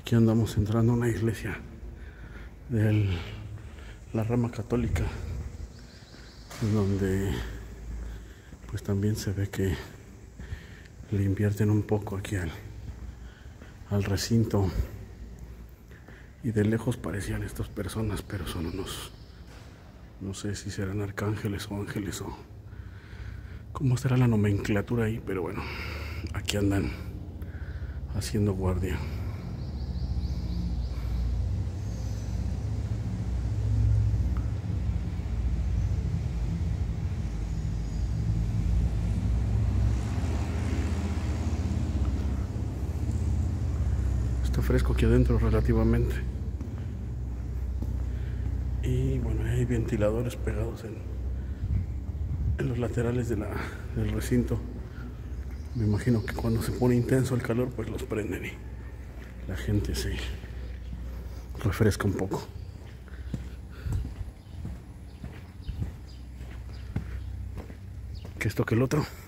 Aquí andamos entrando a una iglesia de la rama católica, donde pues también se ve que le invierten un poco aquí al recinto, y de lejos parecían estas personas, pero son unos, no sé si serán arcángeles o ángeles o cómo será la nomenclatura ahí, pero bueno, aquí andan haciendo guardia. Está fresco aquí adentro relativamente, y bueno, hay ventiladores pegados en los laterales del recinto. Me imagino que cuando se pone intenso el calor, pues los prenden y la gente se refresca un poco. Que esto que el otro.